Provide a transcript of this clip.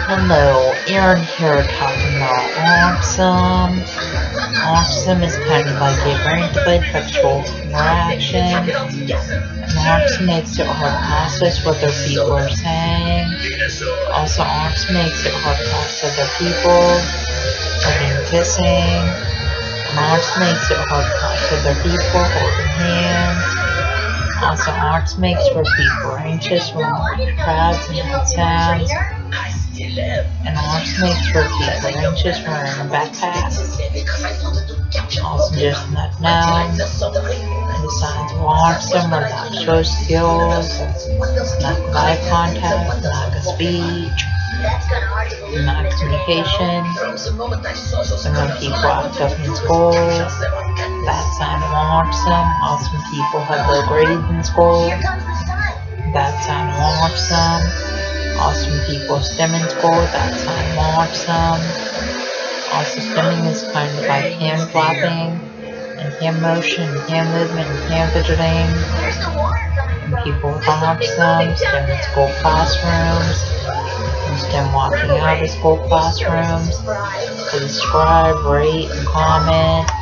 Hello, Aaron here talking about autism. Autism is kind of like a brain delayed sexual interaction, and autism makes it hard to process what their people are saying. Also, autism makes it hard to process other people, like in kissing. And autism makes it hard to process other people holding hands. Also, autism makes for people anxious when crowds and loud sounds. And autism makes for people anxious when wearing a backpack. Also, just not known. And the signs of autism are lack of social skills, lack of eye contact, lack of speech, lack of communication. And when people act up in school, that's sign of autism. Also, when people have low grades in school, that's sign of autism. Also, when people stem in school, that's sign of autism. Also, stemming is kind of like hand flapping, and hand motion, and hand movement, and hand fidgeting. And people with autism stem in school classrooms, and stem walking out of school classrooms to describe, rate, and comment.